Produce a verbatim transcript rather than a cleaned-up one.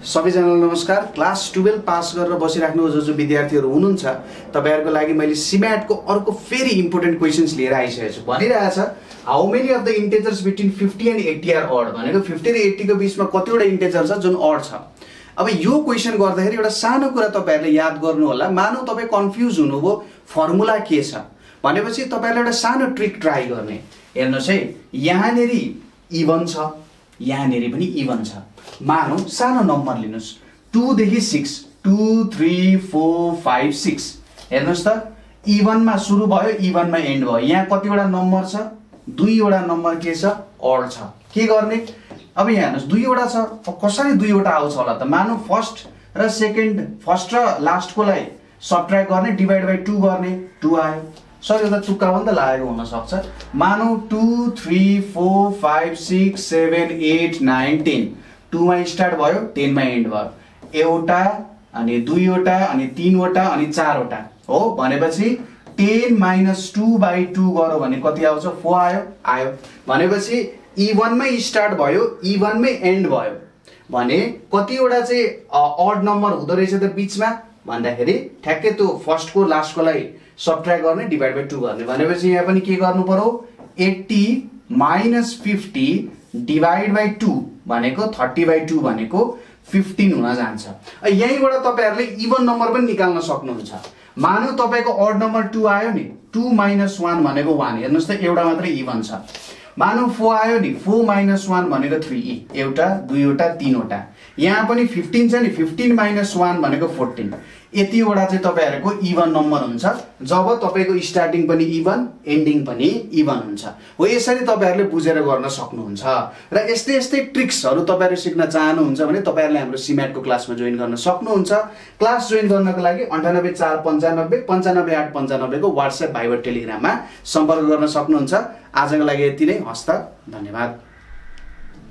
सबैजनालाई नमस्कार। Class twelve pass गरेर बसिराख्नु जो जो विद्यार्थीहरू हुनुहुन्छ तपाईहरुको लागि मैले सिम्याट को अर्को फेरि इम्पोर्टेन्ट क्वेशन्स लिएर आइसकेको छु। भनिरहेछ how many of the integers between fifty and eighty are odd भनेको फिफ्टी र एट्टी को बीचमा कतिवटा इन्टिजर छ जुन अड छ। अब यो क्वेशन गर्दाखेरि एउटा सानो कुरा तपाईहरुले याद गर्नु होला। मानौ तपाई कन्फ्युज हुनुभयो फर्मुला के छ भनेपछि तपाईहरुले एउटा सानो ट्रिक ट्राई गर्ने। हेर्नुस् है, यहाँनेरि इवन छ, यहाँनेरि पनि इवन छ। मानौ सानो नम्बर लिनुस् टू देखि six, two three four five six. हेर्नुस् त इवन मा सुरु भयो, इवन मा एन्ड भयो। यहाँ कतिवटा नम्बर छ? दुईवटा नम्बर के छ? अड छ। के गर्ने? अब यहाँ हेर्नुस् दुईवटा छ, अब कसरी दुईवटा आउँछ होला त? मानौ फर्स्ट र सेकेन्ड, फर्स्ट र लास्ट को लाई सबट्र्याक्ट गर्ने, डिवाइड बाइ टू गर्ने, टू आयो। सरी एउटा तुक्का पनि त लागेको हुन सक्छ। मानौ two three four five six seven eight nine ten, two मा स्टार्ट भयो, टेन मा एन्ड भयो। एउटा अनि दुईवटा अनि तीनवटा अनि चारवटा हो भनेपछि ten minus two by two गरो भने कति आउँछ? फोर आयो आयो भनेपछि इवन मै स्टार्ट भयो, इवन मै एन्ड भयो भने कतिवटा चाहिँ अड नम्बर हुँदो रहेछ त बीचमा भन्दाखेरि ठ्याक्कै त्यो फर्स्ट को लास्ट को लाई सबट्र्याक्ट गर्ने, डिवाइड बाइ टू गर्ने भनेपछि यहाँ पनि के गर्नु पर्यो? Eighty minus fifty divide by two भनेको थर्टी बाइ टू भनेको फिफ्टीन हुन जान्छ। यहीँबाट तपाईहरुले इवन नम्बर पनि निकाल्न सक्नुहुन्छ। मानौ तपाईको अड नम्बर टू आयो नि, टू माइनस वन भनेको वन। हेर्नुस् त एउटा मात्रै इवन छ। मानौ फोर आयो नि, फोर माइनस वन भनेको थ्री, एउटा दुईवटा तीनवटा। यहाँ पनि फिफ्टीन छ नि, फिफ्टीन माइनस वन भनेको फोर्टीन। यतिवटा चाहिँ तपाईहरुको इवन नम्बर हुन्छ जब तपाईको स्टार्टिङ पनि इवन एन्डिङ पनि इवन हुन्छ। हो यसरी तपाईहरुले बुझेर गर्न सक्नुहुन्छ। र यस्तै यस्तै ट्रिक्सहरु तपाईहरु सिक्न चाहनुहुन्छ भने तपाईहरुले हाम्रो सिम्याट को क्लासमा जोइन गर्न सक्नुहुन्छ। क्लास जोइन गर्नको लागि अन्ठानब्बे चार पन्चानब्बे पन्चानब्बे आठ पन्चानब्बे को व्हाट्सएप भाइबर टेलिग्राममा सम्पर्क गर्न सक्नुहुन्छ। आजको लागि यति नै। हस्त, धन्यवाद।